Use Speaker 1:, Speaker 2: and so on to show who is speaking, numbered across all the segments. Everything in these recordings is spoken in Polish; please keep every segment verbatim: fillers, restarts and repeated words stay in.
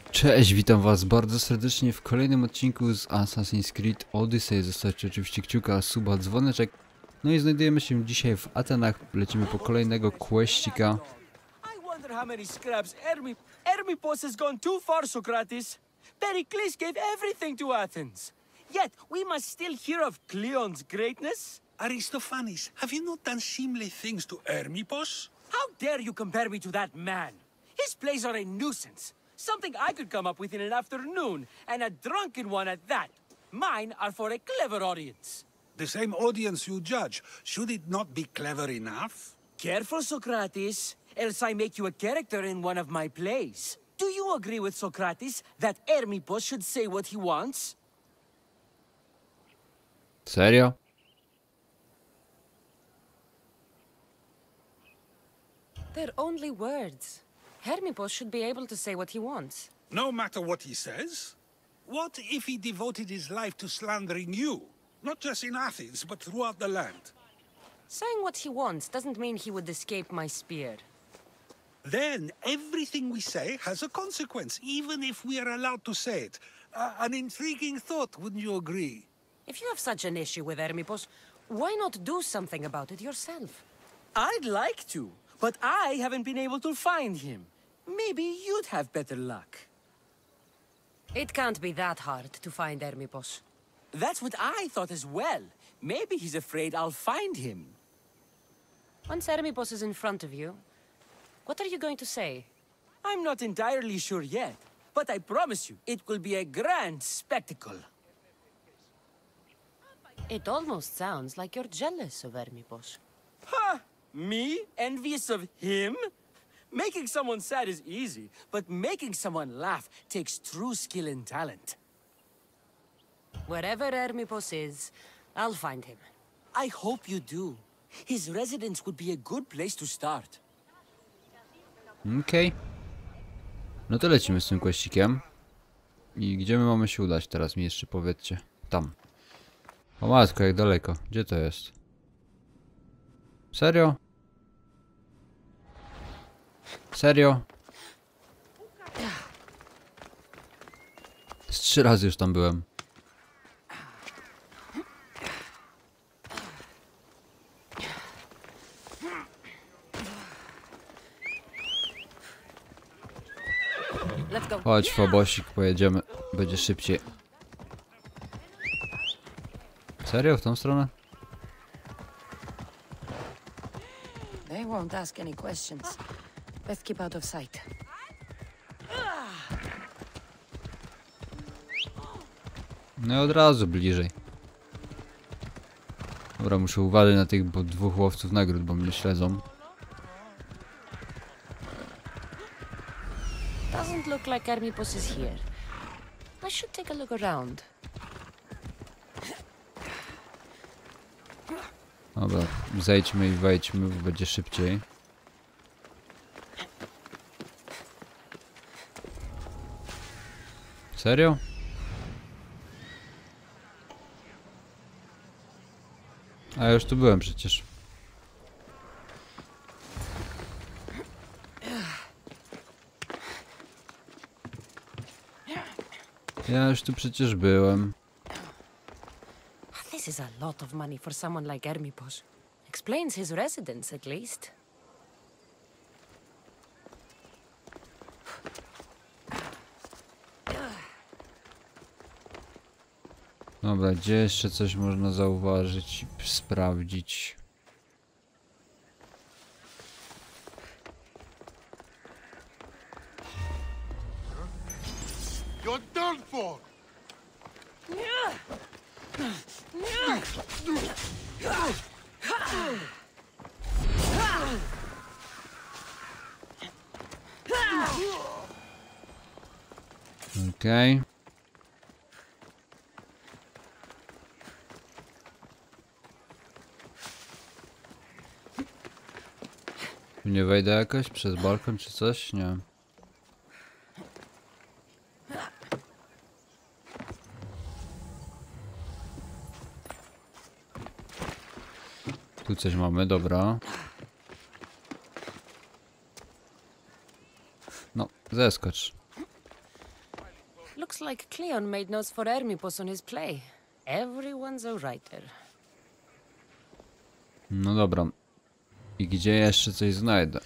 Speaker 1: Cześć, witam was bardzo serdecznie w kolejnym odcinku z Assassin's Creed Odyssey. Zostawcie oczywiście kciuka, suba, dzwoneczek. No i znajdujemy się dzisiaj w Atenach. Lecimy po kolejnego questika.
Speaker 2: I wonder how many scraps Hermi... Hermippos has gone too far, Socrates. Pericles gave everything to Athens. Yet, we must still hear of Cleon's greatness?
Speaker 3: Aristophanes, have you not done seemly things to Hermippos?
Speaker 2: How dare you compare me to that man? His plays are a nuisance. Something I could come up with in an afternoon, and a drunken one at that. Mine are for a clever audience.
Speaker 3: The same audience you judge. Should it not be clever enough?
Speaker 2: Careful, Socrates, else I make you a character in one of my plays. Do you agree with Socrates that Hermippos should say what he wants?
Speaker 1: Serio?
Speaker 4: They're only words. Hermippos should be able to say what he wants.
Speaker 3: No matter what he says. What if he devoted his life to slandering you? Not just in Athens, but throughout the land.
Speaker 4: Saying what he wants doesn't mean he would escape my spear.
Speaker 3: Then everything we say has a consequence, even if we are allowed to say it. Uh, an intriguing thought, wouldn't you agree?
Speaker 4: If you have such an issue with Hermippos, why not do something about it yourself?
Speaker 2: I'd like to, but I haven't been able to find him. Maybe you'd have better luck.
Speaker 4: It can't be that hard to find Hermippos.
Speaker 2: That's what I thought as well. Maybe he's afraid I'll find him.
Speaker 4: Once Hermippos is in front of you, what are you going to say?
Speaker 2: I'm not entirely sure yet, but I promise you, it will be a grand spectacle.
Speaker 4: It almost sounds like you're jealous of Hermippos.
Speaker 2: Ha! Me? Envious of him? Making someone sad is easy, but making someone laugh takes true skill and talent.
Speaker 4: Wherever Hermippos is, I'll find him.
Speaker 2: I hope you do. His residence would be a good place to start.
Speaker 1: Okej. Okay. No to lecimy z tym questikiem. I gdzie my mamy się udać teraz? Mi jeszcze powiedzcie. Tam. O matko, jak daleko. Gdzie to jest? Serio? Serio? Z trzy razy już tam byłem. Chodź, Fabosik, pojedziemy. Będzie szybciej. Serio? W tą stronę?
Speaker 4: They won't ask any questions. Let's keep out of sight.
Speaker 1: No i od razu bliżej. Dobra, muszę uważać na tych bo dwóch łowców nagród, bo mnie śledzą.
Speaker 4: Doesn't look like Hermippos is here. I should take a look around.
Speaker 1: Dobra, zejdźmy i wejdźmy, bo będzie szybciej. Serio? A ja już tu byłem przecież. Ja już tu przecież byłem.
Speaker 4: This is a lot of money for someone like Hermippos. Explains his residence, at least.
Speaker 1: Dobra, gdzie jeszcze coś można zauważyć i sprawdzić?
Speaker 5: You're done for!
Speaker 1: Okej. Okay. Nie wejdę jakoś przez balkon czy coś? Nie. Tu coś mamy, dobra. No, zeskocz.
Speaker 4: Looks like Cleon made notes for Hermipos on his play. Everyone's a writer.
Speaker 1: No dobra. I gdzie jeszcze coś znajdę?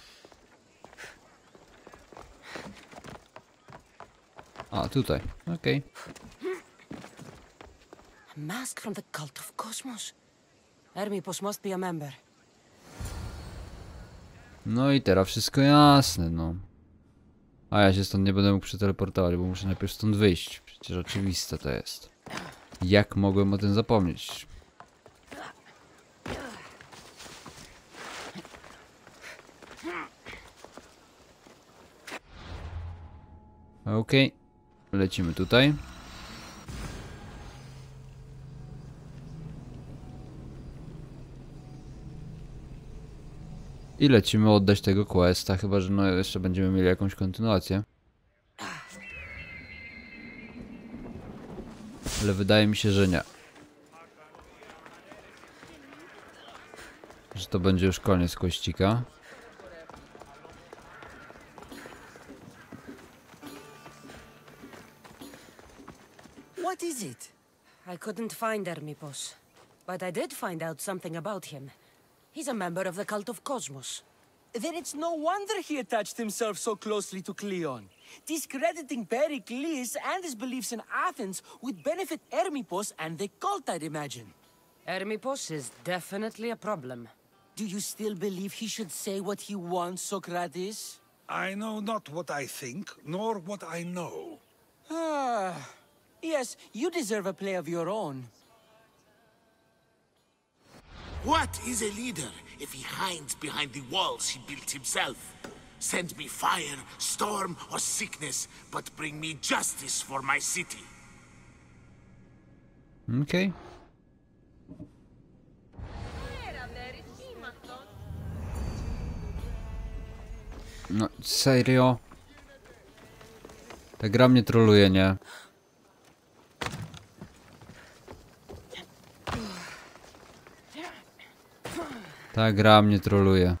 Speaker 1: A, tutaj. Okej. Okay.
Speaker 4: A mask from the cult of Cosmos. Hermipos must be a member.
Speaker 1: No i teraz wszystko jasne, no. A ja się stąd nie będę mógł przeteleportować, bo muszę najpierw stąd wyjść. Przecież oczywiste to jest. Jak mogłem o tym zapomnieć? Okej. Okay. Lecimy tutaj. I lecimy oddać tego questa, chyba że no jeszcze będziemy mieli jakąś kontynuację. Ale wydaje mi się, że nie. Że to będzie już koniec kościka.
Speaker 4: What is it? I couldn't find Hermipos, but I did find out something about him. He's a member of the cult of Cosmos.
Speaker 2: Then it's no wonder he attached himself so closely to Cleon. Discrediting Pericles and his beliefs in Athens would benefit Hermipos and the cult, I'd imagine.
Speaker 4: Hermipos is definitely a problem.
Speaker 2: Do you still believe he should say what he wants, Socrates?
Speaker 3: I know not what I think, nor what I know.
Speaker 2: Ah, yes, you deserve a play of your own.
Speaker 5: What is a leader if he hides behind the walls he built himself? Send me fire, storm, or sickness, but bring me justice for my city.
Speaker 1: Okej. Okay. No, serio? Ta gra mnie troluje, nie? Ta gra mnie troluje.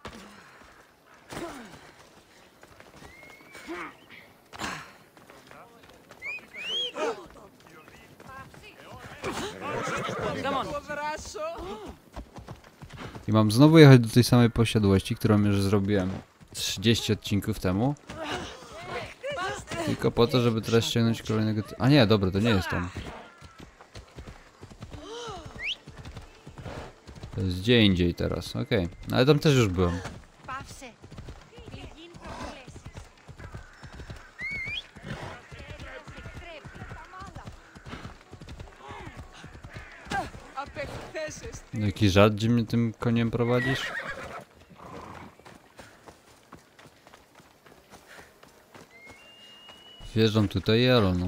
Speaker 1: I mam znowu jechać do tej samej posiadłości, którą już zrobiłem trzydzieści odcinków temu. Tylko po to, żeby teraz ściągnąć kolejnego... A nie, dobra, to nie jest tam. To jest gdzie indziej teraz, okej. Okay. Ale tam też już byłem. Jaki żart, gdzie mnie tym koniem prowadzisz? Wjeżdżam tutaj, jelo, no.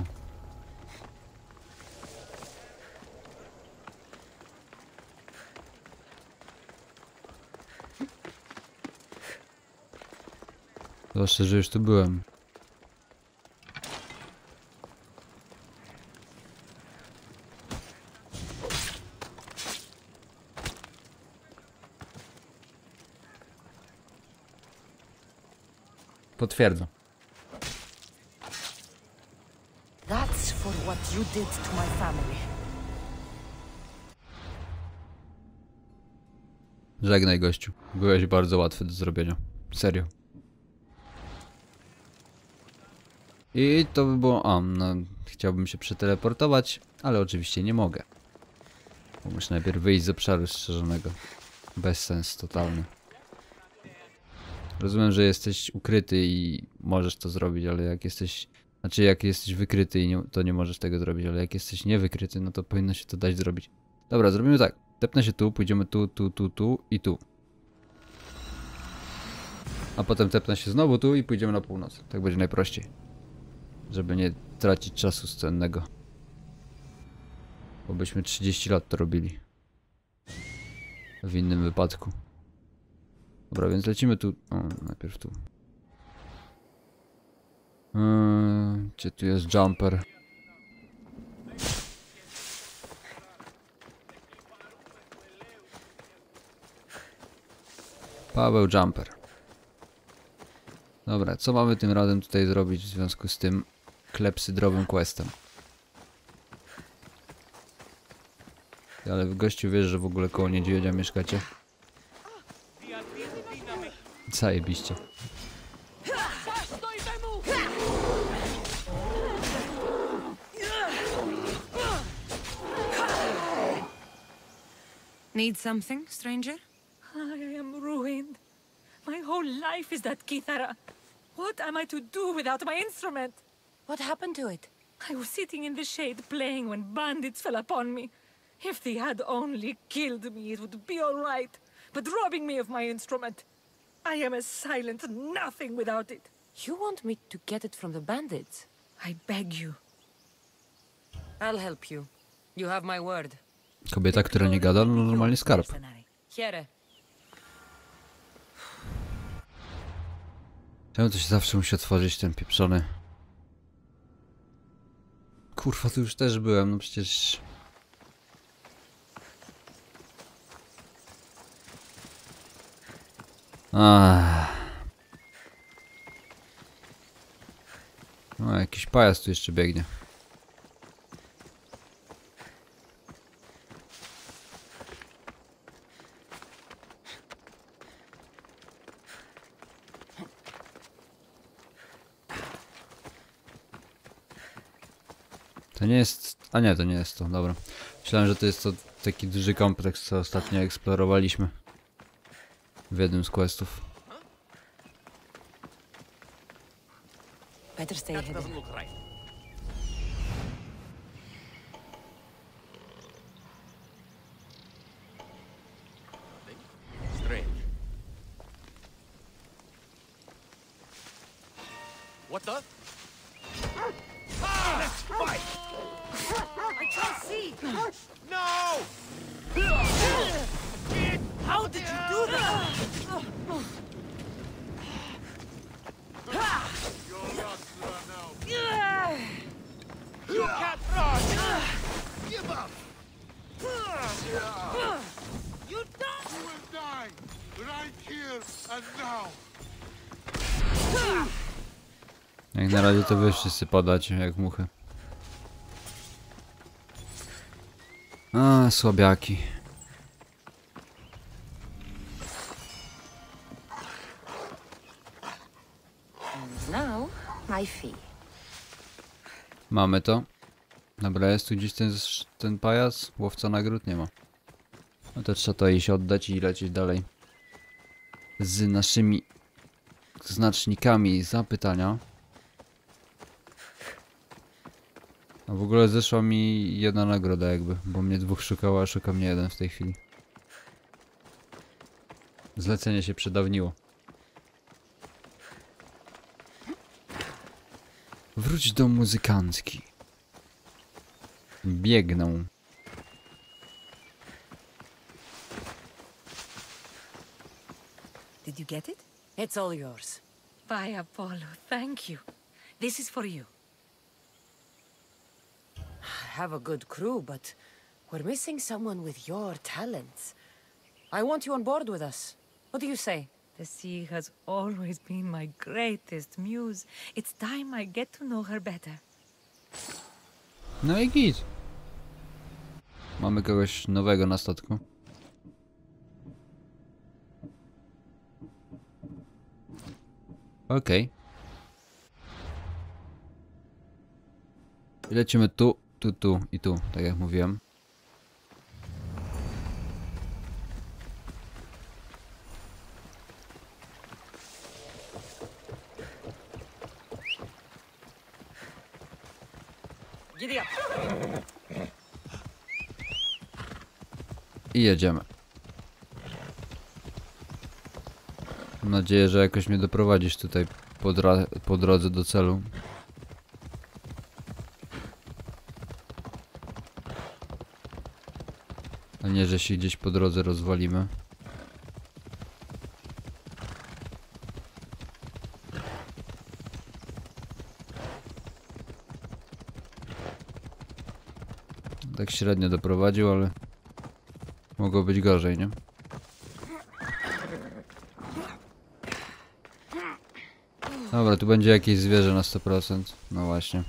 Speaker 1: Zwłaszcza, że już tu byłem. Potwierdzam.
Speaker 4: That's for what you did to my family.
Speaker 1: Żegnaj, gościu. Byłeś bardzo łatwy do zrobienia. Serio. I to by było... A, no... Chciałbym się przeteleportować, ale oczywiście nie mogę. Bo muszę najpierw wyjść z obszaru strzeżonego. Bez sens totalny. Rozumiem, że jesteś ukryty i możesz to zrobić, ale jak jesteś... Znaczy jak jesteś wykryty i nie, to nie możesz tego zrobić, ale jak jesteś niewykryty, no to powinno się to dać zrobić. Dobra, zrobimy tak. Tepnę się tu, pójdziemy tu, tu, tu, tu i tu. A potem tepnę się znowu tu i pójdziemy na północ. Tak będzie najprościej. Żeby nie tracić czasu cennego. Bo byśmy trzydzieści lat to robili. W innym wypadku. Dobra, więc lecimy tu. O, najpierw tu. Yy, gdzie tu jest jumper? Paweł Jumper. Dobra, co mamy tym razem tutaj zrobić w związku z tym klepsydrowym questem. Ale w gościu wiesz, że w ogóle koło niedźwiedzia mieszkacie? Zajebiście.
Speaker 4: Need something, stranger?
Speaker 6: I am ruined. My whole life is that Kithara. What am I to do without my instrument?
Speaker 4: What happened to it?
Speaker 6: I was sitting in the shade playing when bandits fell upon me. If they had only killed me, it would be all right. But robbing me of my instrument, I am a silent nothing without it.
Speaker 4: You want me to get it from the bandits?
Speaker 6: I beg you.
Speaker 4: I'll help you. You have my word.
Speaker 1: Kobieta, która nie gada, no normalnie skarb.
Speaker 4: Here.
Speaker 1: Czemu to się zawsze musi otworzyć, ten pieprzony? Kurwa, tu już też byłem, no przecież... Ach. No, jakiś pajac tu jeszcze biegnie. To nie jest... A nie, to nie jest to, dobra. Myślałem, że to jest to taki duży kompleks, co ostatnio eksplorowaliśmy. W jednym z questów.
Speaker 4: Better stay hidden.
Speaker 2: Strange. What the? Ah, let's fight!
Speaker 6: I can't see.
Speaker 2: No!
Speaker 6: How did you do that?
Speaker 2: You can't run! Give up!
Speaker 6: You don't.
Speaker 5: You will die right here and now.
Speaker 1: Jak na razie to wy wszyscy podacie, jak muchy. A, słabiaki.
Speaker 4: And now, my fee.
Speaker 1: Mamy to. Dobra, jest tu gdzieś ten, ten pajac? Łowca nagród nie ma. No to trzeba to iść oddać i lecieć dalej. Z naszymi znacznikami zapytania. A w ogóle zeszła mi jedna nagroda jakby, bo mnie dwóch szukało, a szuka mnie jeden w tej chwili. Zlecenie się przedawniło. Wróć do muzykantki. Biegną.
Speaker 6: Did you get it?
Speaker 4: It's all yours.
Speaker 6: By Apollo, thank you. This is for you.
Speaker 4: I have a good crew, but we're missing someone with your talents. I want you on board with us. What do you say?
Speaker 6: The sea has always been my greatest muse. It's time I get to know her better.
Speaker 1: No i git. Mamy kogoś nowego na statku. Okej. I lecimy tu, tu, tu i tu, tak jak mówiłem.
Speaker 6: Giddy up.
Speaker 1: I jedziemy. Mam nadzieję, że jakoś mnie doprowadzisz tutaj po, dra- po drodze do celu. A nie, że się gdzieś po drodze rozwalimy. Tak średnio doprowadził, ale mogło być gorzej, nie? Dobra, tu będzie jakieś zwierzę na sto procent. No właśnie.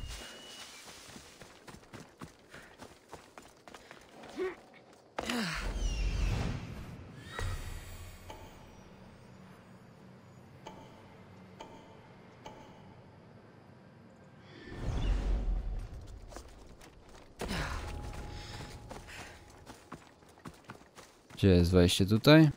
Speaker 1: Gdzie jest wejście tutaj?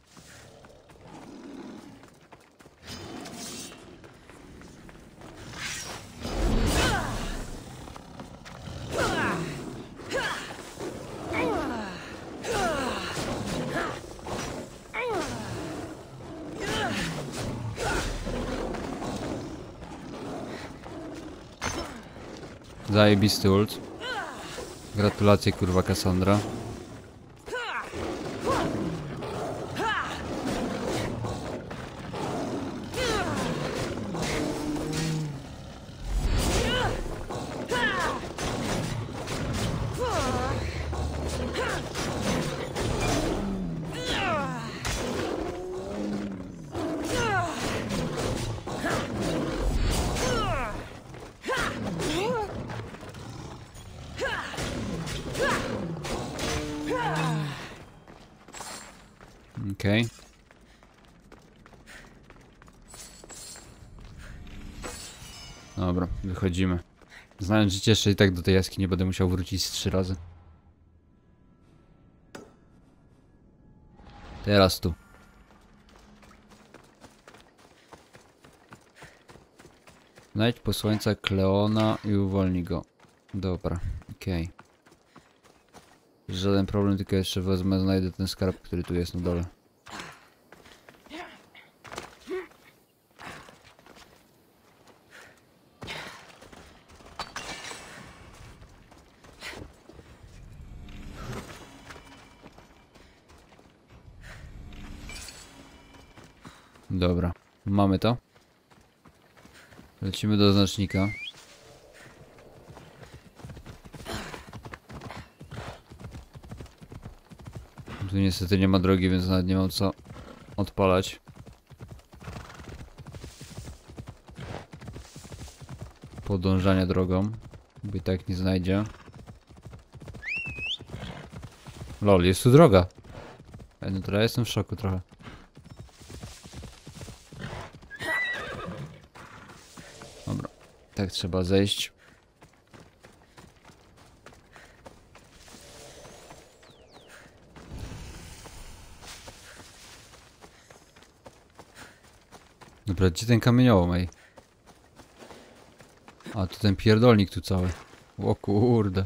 Speaker 1: Zajebisty ult. Gratulacje, kurwa, Cassandra. Okej. Okay. Dobra, wychodzimy. Znając życie, jeszcze i tak do tej jaskini będę musiał wrócić z trzy razy. Teraz tu. Znajdź posłańca Kleona i uwolnij go. Dobra, okej. Okay. Żaden problem, tylko jeszcze wezmę, znajdę ten skarb, który tu jest na dole. Dobra, mamy to. Lecimy do znacznika. Tu niestety nie ma drogi, więc nawet nie mam co odpalać. Podążania drogą, bo i tak nie znajdzie. Lol, jest tu droga. No teraz jestem w szoku trochę. Dobra, tak trzeba zejść. Dobra, gdzie ten kamieniołom, ej? A, to ten pierdolnik tu cały. O kurde.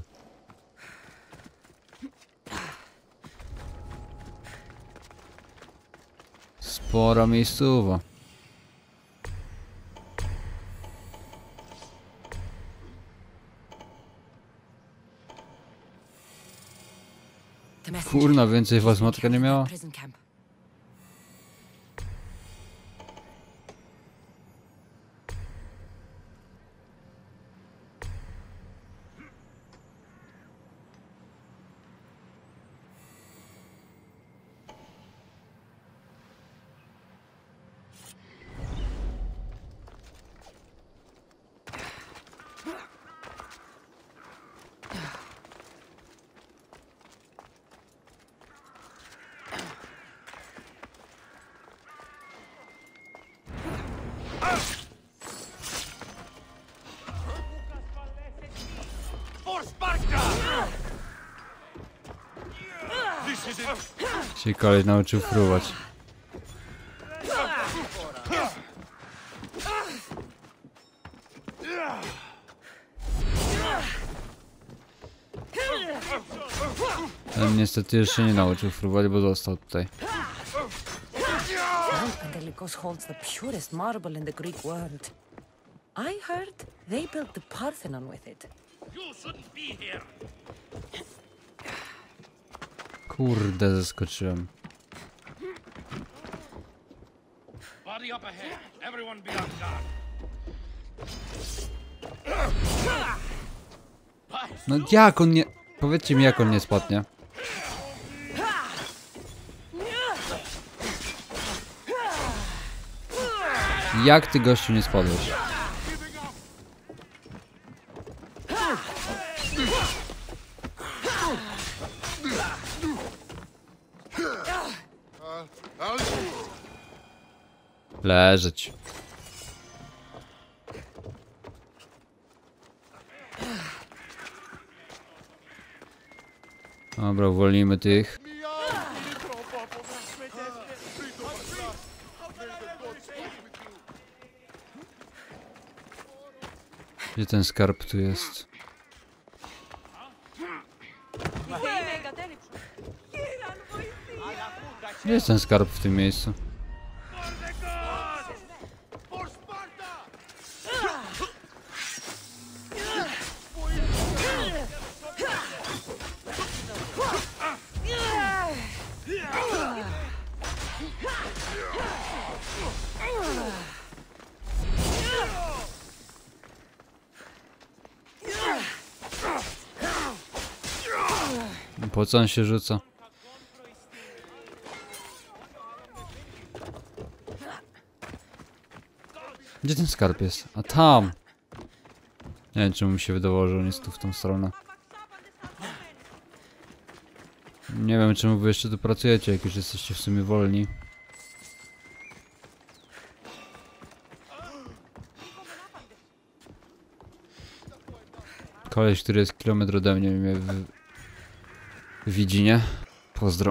Speaker 1: Spora miejscowa. Kurna, więcej was matka nie miała? Się koleś nauczył fruwać. Ten niestety jeszcze nie nauczył fruwać, bo został tutaj.
Speaker 4: Pentelicus holds the purest marble in the Greek world. I heard they built the Parthenon with it.
Speaker 1: Kurde, zaskoczyłem. No jak on nie... Powiedzcie mi, jak on nie spadnie. Jak ty, gościu, nie spadłeś? Leżeć. Dobra, uwolnimy tych. Gdzie ten skarb tu jest? Gdzie jest ten skarb w tym miejscu? Po co on się rzuca? Gdzie ten skarb jest? A tam! Nie wiem, czemu mi się wydawało, że on jest tu w tą stronę. Nie wiem, czemu wy jeszcze tu pracujecie, jak już jesteście w sumie wolni. Koleś, który jest kilometr ode mnie, mnie w... widzi, nie? Pozdro.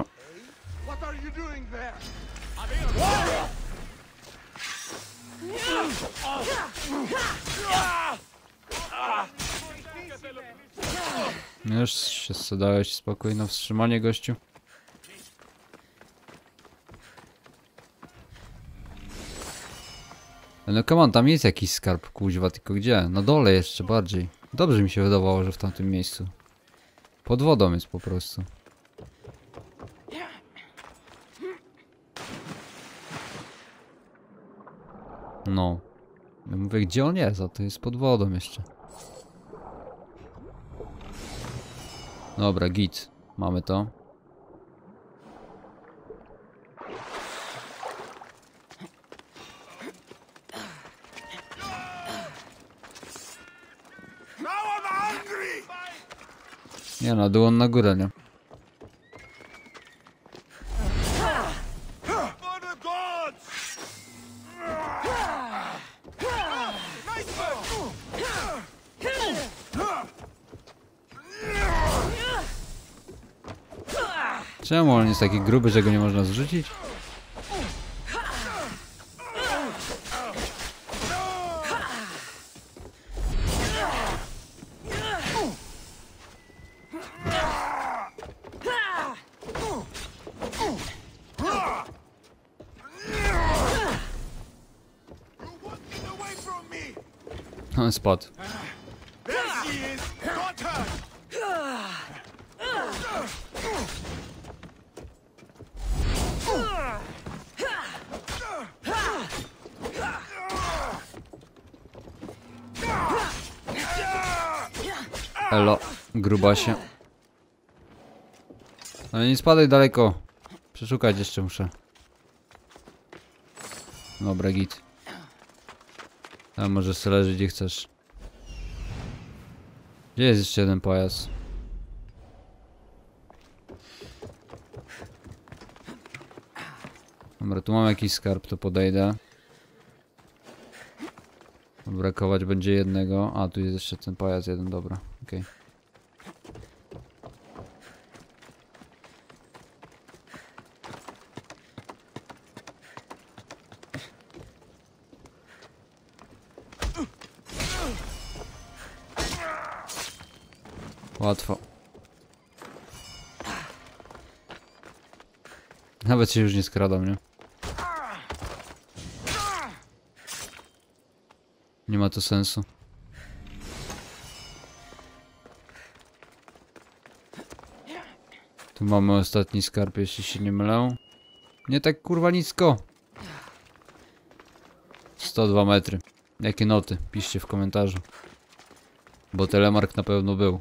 Speaker 1: Już się zadałeś spokój na wstrzymanie, gościu. No come on, tam jest jakiś skarb, kuźwa, tylko gdzie? Na dole jeszcze bardziej. Dobrze mi się wydawało, że w tamtym miejscu. Pod wodą jest po prostu. No. Ja mówię, gdzie on jest, a to jest pod wodą jeszcze. Dobra, git. Mamy to. Nie, na dół, on na górę, nie? Czemu on jest taki gruby, że go nie można zrzucić? On spadł. Elo, grubasie. Ale nie spadaj daleko. Przeszukać jeszcze muszę. Dobra, git. A może se leży gdzie chcesz. Gdzie jest jeszcze jeden pojazd? Dobra, tu mam jakiś skarb, to podejdę. Brakować będzie jednego. A, tu jest jeszcze ten pojazd jeden, dobra. Okej. Okay. Łatwo. Nawet się już nie skradam, nie? Nie ma to sensu. Tu mamy ostatni skarb, jeśli się nie mylę. Nie tak kurwa nisko. sto dwa metry. Jakie noty? Piszcie w komentarzu. Bo telemark na pewno był.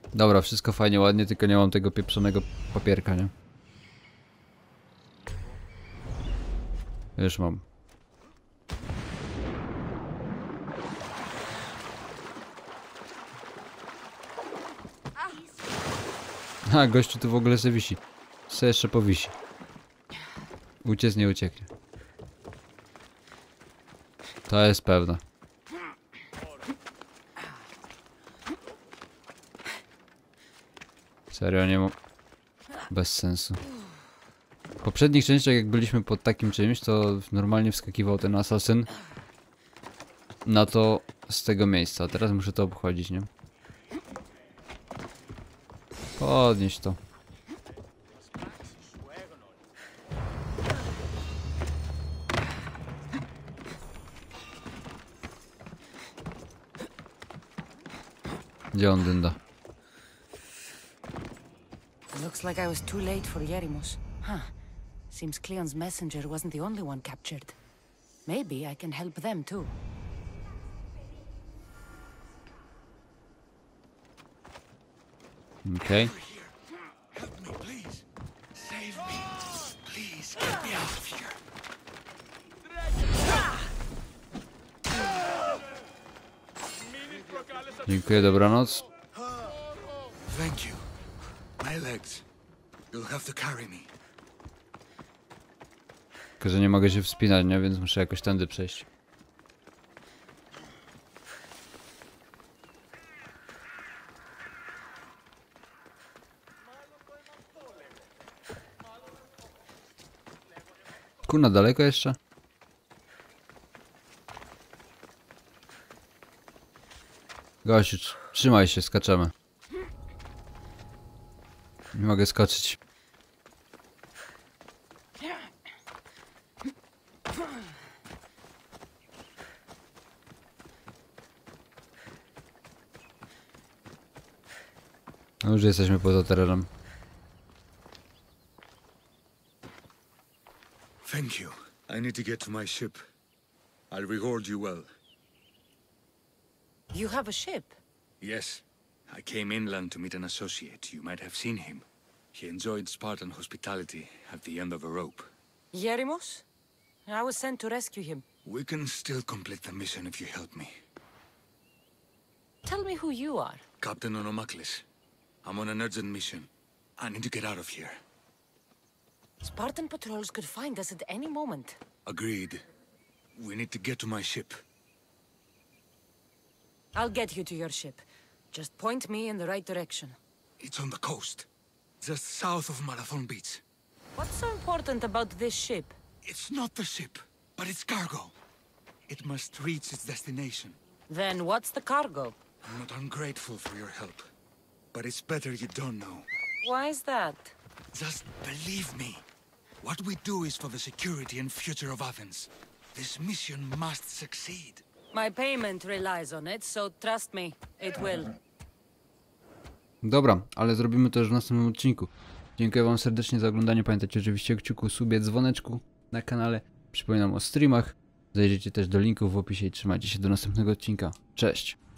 Speaker 1: Dobra, wszystko fajnie, ładnie, tylko nie mam tego pieprzonego papierka, nie? Już mam. Ha, gościu tu w ogóle se wisi. Se jeszcze powisi. Uciec nie ucieknie. To jest pewne. Serio, nie mam... Bez sensu. W poprzednich częściach, jak byliśmy pod takim czymś, to normalnie wskakiwał ten asasyn na to z tego miejsca. A teraz muszę to obchodzić, nie? Podnieś to. Gdzie on dynda?
Speaker 4: Looks like I was too late for Yerimos. Huh. Seems Cleon's messenger wasn't the only one captured. Maybe I can help them too.
Speaker 1: Okej.
Speaker 3: Help me, please. Save me. Please, get me out of here.
Speaker 1: Dziękuję, dobranoc.
Speaker 3: Thank you. My legs. You'll have to carry me.
Speaker 1: Tylko, że nie mogę się wspinać, nie? Więc muszę jakoś tędy przejść. Kurna, daleko jeszcze? Gościu, tr- trzymaj się, skaczemy. Nie mogę skoczyć. No już jesteśmy poza terenem.
Speaker 3: Thank you. I need to get to my ship. I'll reward you well.
Speaker 4: You have a ship?
Speaker 3: Yes. I came inland to meet an associate. You might have seen him. He enjoyed Spartan hospitality at the end of a rope.
Speaker 4: Yerimos? I was sent to rescue him.
Speaker 3: We can still complete the mission if you help me.
Speaker 4: Tell me who you are.
Speaker 3: Captain Onomaklis. I'm on an urgent mission. I need to get out of here.
Speaker 4: Spartan patrols could find us at any moment.
Speaker 3: Agreed. We need to get to my ship.
Speaker 4: I'll get you to your ship. Just point me in the right direction.
Speaker 3: It's on the coast. Just south of Marathon Beach.
Speaker 4: What's so important about this ship?
Speaker 3: It's not the ship, but it's cargo. It must reach its destination.
Speaker 4: Then what's the cargo?
Speaker 3: I'm not ungrateful for your help, but it's better you don't know.
Speaker 4: Why is that?
Speaker 3: Just believe me. What we do is for the security and future of Athens. This mission must succeed.
Speaker 4: My payment relies on it, so trust me, it will.
Speaker 1: Dobra, ale zrobimy to już w następnym odcinku. Dziękuję wam serdecznie za oglądanie. Pamiętajcie oczywiście o kciuku, subie, dzwoneczku na kanale. Przypominam o streamach. Zajrzyjcie też do linków w opisie i trzymajcie się do następnego odcinka. Cześć!